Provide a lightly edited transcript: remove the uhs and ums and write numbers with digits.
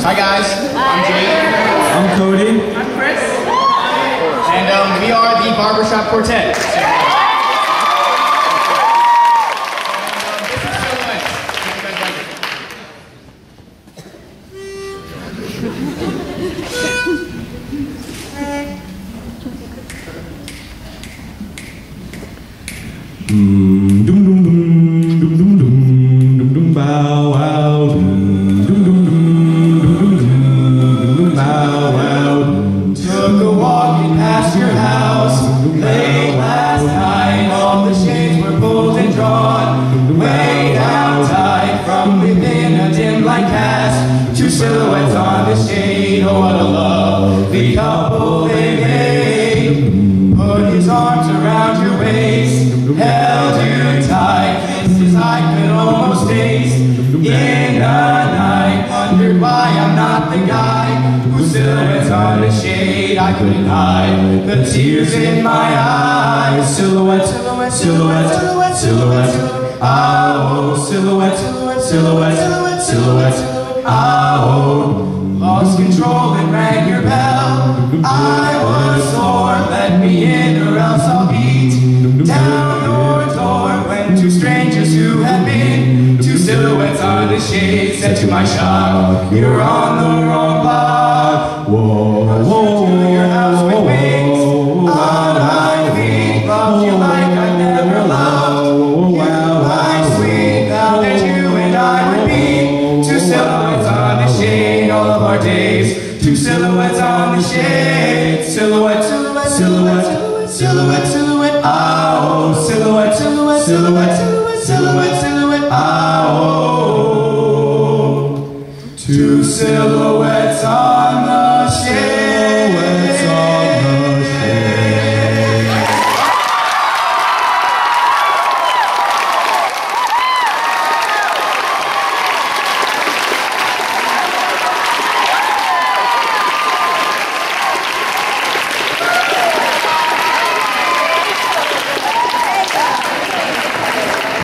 Hi guys, I'm Jake. I'm Cody. I'm Chris. And we are the Barbershop Quartet. Took a walking past your house late last night. All the shades were pulled and drawn way down tight. From within a dim light cast two silhouettes on the shade. Oh, what a lovely couple they made. Put his arms around your waist, held you tight, kisses I could almost taste in the night. Wondered why I'm not the guy whose silhouette's on the shade. I couldn't hide the tears in my eyes. Silhouette, silhouette, silhouette, silhouette. Oh, silhouette, silhouette, silhouette. Oh, lost control and rang your bell. I was sore, let me in or else I'll beat down your door. When two strangers who had been two silhouettes on the shade said to my shock, you're on the wrong block. Whoa, whoa, to your house with wings on my feet. Loved you like I never loved you, my sweet. Now that you and I would be two silhouettes on the shade all of our days. Two silhouettes on the shade. Silhouette, silhouette, silhouette, silhouette, silhouette. Oh, silhouette, silhouette, silhouette, silhouette, silhouette. Oh, two silhouettes.